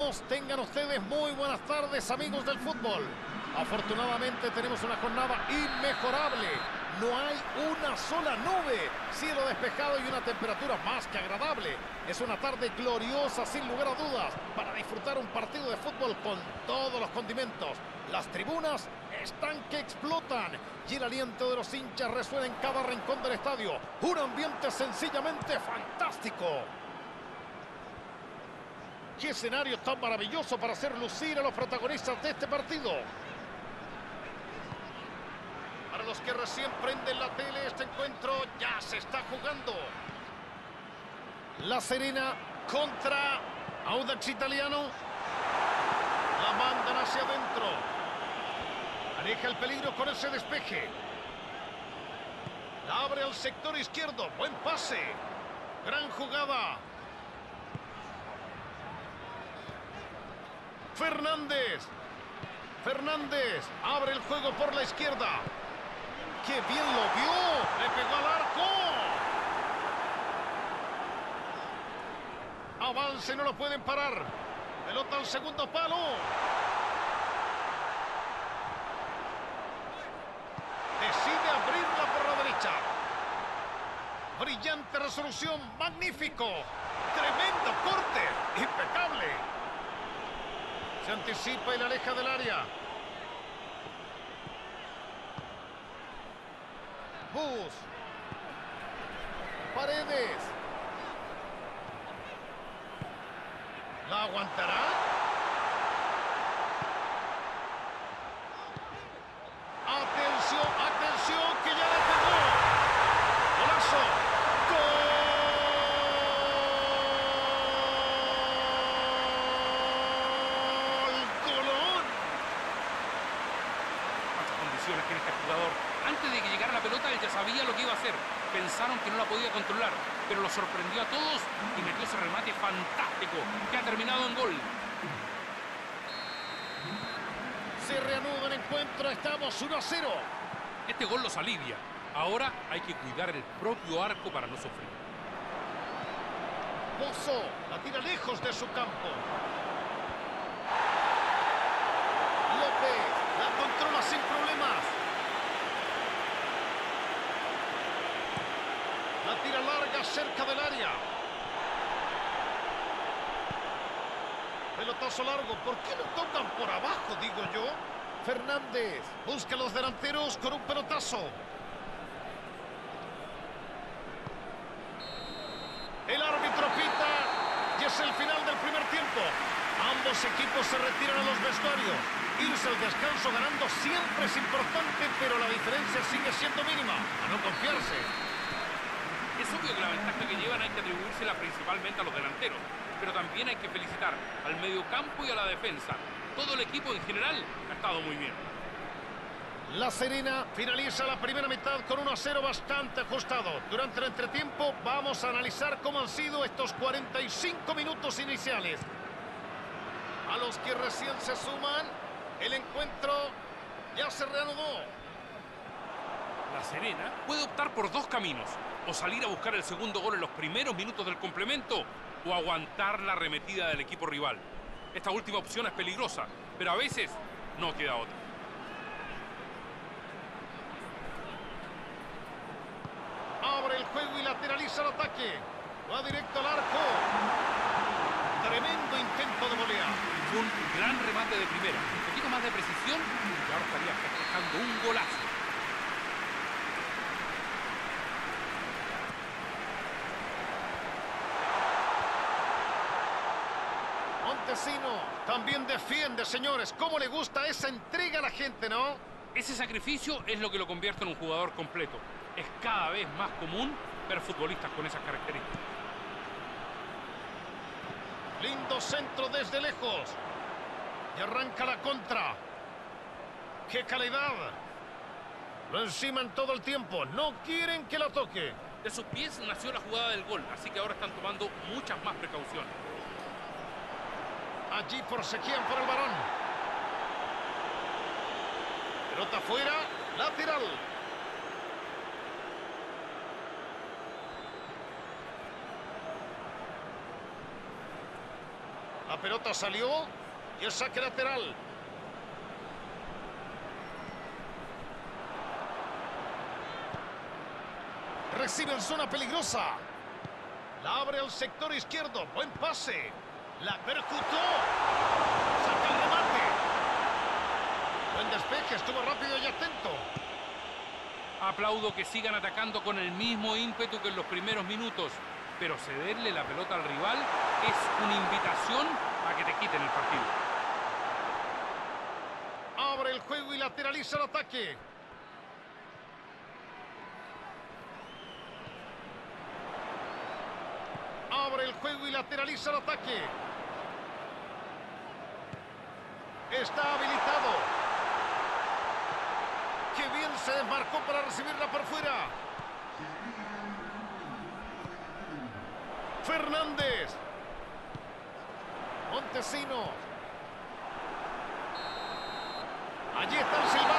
Saludamos, tengan ustedes muy buenas tardes, amigos del fútbol. Afortunadamente tenemos una jornada inmejorable. No hay una sola nube, cielo despejado y una temperatura más que agradable. Es una tarde gloriosa, sin lugar a dudas, para disfrutar un partido de fútbol con todos los condimentos. Las tribunas están que explotan y el aliento de los hinchas resuena en cada rincón del estadio. Un ambiente sencillamente fantástico. ¡Qué escenario tan maravilloso para hacer lucir a los protagonistas de este partido! Para los que recién prenden la tele, este encuentro ya se está jugando. La Serena contra Audax Italiano. La mandan hacia adentro. Aleja el peligro con ese despeje. La abre al sector izquierdo. Buen pase. Gran jugada. Fernández abre el juego por la izquierda. ¡Qué bien lo vio! ¡Le pegó al arco! Avance, no lo pueden parar. Pelota al segundo palo. Decide abrirla por la derecha. Brillante resolución, magnífico. Tremendo corte, impecable. Se anticipa y la aleja del área. Bus. Paredes. ¿La aguantará? Atención, atención, que ya le pegó. Golazo. Que este jugador, antes de que llegara la pelota, él ya sabía lo que iba a hacer. Pensaron que no la podía controlar, pero lo sorprendió a todos y metió ese remate fantástico que ha terminado en gol. Se reanuda el encuentro, estamos 1-0. Este gol los alivia. Ahora hay que cuidar el propio arco para no sufrir. Pozo la tira lejos de su campo. López la controla sin problemas. La tira larga cerca del área. Pelotazo largo. ¿Por qué no tocan por abajo, digo yo? Fernández busca a los delanteros con un pelotazo. El árbitro pita y es el final del primer tiempo. Ambos equipos se retiran a los vestuarios. Irse al descanso ganando siempre es importante, pero la diferencia sigue siendo mínima. A no confiarse. Es obvio que la ventaja que llevan hay que atribuírsela principalmente a los delanteros, pero también hay que felicitar al mediocampo y a la defensa. Todo el equipo en general ha estado muy bien. La Serena finaliza la primera mitad con 1-0 bastante ajustado. Durante el entretiempo vamos a analizar cómo han sido estos 45 minutos iniciales. A los que recién se suman, el encuentro ya se reanudó. La Serena puede optar por dos caminos: o salir a buscar el segundo gol en los primeros minutos del complemento, o aguantar la arremetida del equipo rival. Esta última opción es peligrosa, pero a veces no queda otra. Abre el juego y lateraliza el ataque. Va directo al arco. Tremendo intento de volea. Fue un gran remate de primera. Un poquito más de precisión y ahora estaría festejando un golazo. Montesino también defiende, señores. ¿Cómo le gusta esa entrega a la gente, no? Ese sacrificio es lo que lo convierte en un jugador completo. Es cada vez más común ver futbolistas con esas características. Lindo centro desde lejos. Y arranca la contra. ¡Qué calidad! Lo enciman todo el tiempo. No quieren que la toque. De sus pies nació la jugada del gol, así que ahora están tomando muchas más precauciones. Allí forcejean por el balón. Pelota fuera, lateral. La pelota salió y el saque lateral. Recibe en zona peligrosa. La abre al sector izquierdo. Buen pase. La percutó. Saca el remate. Buen despeje. Estuvo rápido y atento. Aplaudo que sigan atacando con el mismo ímpetu que en los primeros minutos. Pero cederle la pelota al rival es una invitación a que te quiten el partido. Abre el juego y lateraliza el ataque. Abre el juego y lateraliza el ataque. Está habilitado. ¡Qué bien se desmarcó para recibirla por fuera! Fernández. Montesinos. Allí está el silbato.